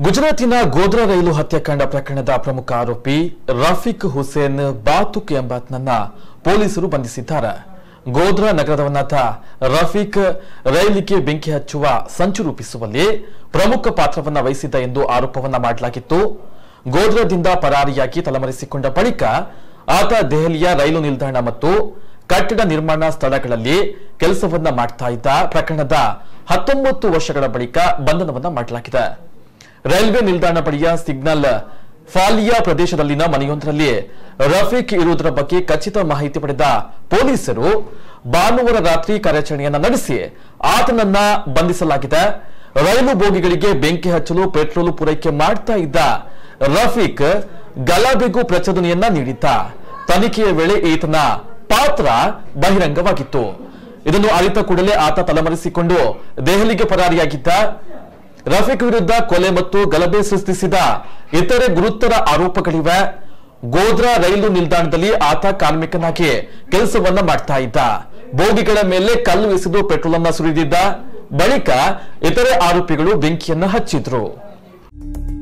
ಗುಜರಾತಿನ ಗೋಧ್ರಾ ರೈಲು ಹತ್ಯಾಕಾಂಡ ಪ್ರಕರಣದ ಪ್ರಮುಖ ಆರೋಪಿ ರಫೀಕ್ ಹುಸೇನ್ ಬಾತುಕ್ ಎಂಬಾತನನ್ನ ಪೊಲೀಸರು ಬಂಧಿಸಿದ್ದಾರೆ. ಗೋಧ್ರಾ ನಗರದವನಾದ ರಫೀಕ್ ರೈಲಿಗೆ ಬೆಂಕಿ ಹಚ್ಚುವ ಸಂಚು ರೂಪಿಸುವಲ್ಲಿ ಪ್ರಮುಖ ಪಾತ್ರವನ್ನ ವಹಿಸಿದ್ದ ಎಂದು ಆರೋಪವನ್ನ ಮಾಡಲಾಗಿತ್ತು. ಗೋಧ್ರಾದಿಂದ ಪರಾರಿಯಾಗಿ ತಲೆಮರೆಸಿಕೊಂಡ ಬಳಿಕ ಆತ ದೆಹಲಿಯ ರೈಲು ನಿಲ್ದಾಣ ಮತ್ತು ಕಟ್ಟಡ ನಿರ್ಮಾಣ ಸ್ಥಳಗಳಲ್ಲಿ ಕೆಲಸವನ್ನ ಮಾಡ್ತಾ ಇದ್ದ. ಪ್ರಕರಣದ 19 ವರ್ಷಗಳ ಬಳಿಕ ಬಂಧನವನ್ನ ಮಾಡಲಾಗಿದೆ. ರೈಲ್ವೆ ನಿಲ್ದಾಣ ಬಳಿಯ ಸಿಗ್ನಲ್ ಫಾಲಿಯಾ ಪ್ರದೇಶದಲ್ಲಿನ ಮನೆಯೊಂದರಲ್ಲಿ ರಫೀಕ್ ಇರುವುದರ ಬಗ್ಗೆ ಖಚಿತ ಮಾಹಿತಿ ಪಡೆದ ಪೊಲೀಸರು ಭಾನುವಾರ ರಾತ್ರಿ ಕಾರ್ಯಾಚರಣೆಯನ್ನ ನಡೆಸಿ ಆತನನ್ನ ಬಂಧಿಸಲಾಗಿದೆ. ರೈಲು ಬೋಗಿಗಳಿಗೆ ಬೆಂಕಿ ಹಚ್ಚಲು ಪೆಟ್ರೋಲ್ ಪೂರೈಕೆ ಮಾಡ್ತಾ ಇದ್ದ ರಫೀಕ್ ಗಲಭೆಗೂ ಪ್ರಚೋದನೆಯನ್ನ ನೀಡಿದ್ದ. ತನಿಖೆಯ ವೇಳೆ ಈತನ ಪಾತ್ರ ಬಹಿರಂಗವಾಗಿತ್ತು. ಇದನ್ನು ಅರಿತ ಕೂಡಲೇ ಆತ ತಲೆಮರೆಸಿಕೊಂಡು ದೆಹಲಿಗೆ ಪರಾರಿಯಾಗಿದ್ದ. ರಫೀಕ್ ವಿರುದ್ಧ ಕೊಲೆ ಮತ್ತು ಗಲಭೆ ಸೃಷ್ಟಿಸಿದ ಇತರೆ ಗುರುತರ ಆರೋಪಗಳಿವೆ. ಗೋಧ್ರಾ ರೈಲು ನಿಲ್ದಾಣದಲ್ಲಿ ಆತ ಕಾರ್ಮಿಕನಾಗಿ ಕೆಲಸವನ್ನ ಮಾಡ್ತಾ ಇದ್ದ. ಬೋಗಿಗಳ ಮೇಲೆ ಕಲ್ಲು ಎಸೆದು ಪೆಟ್ರೋಲ್ ಅನ್ನ ಸುರಿದಿದ್ದ. ಬಳಿಕ ಇತರೆ ಆರೋಪಿಗಳು ಬೆಂಕಿಯನ್ನ ಹಚ್ಚಿದ್ರು.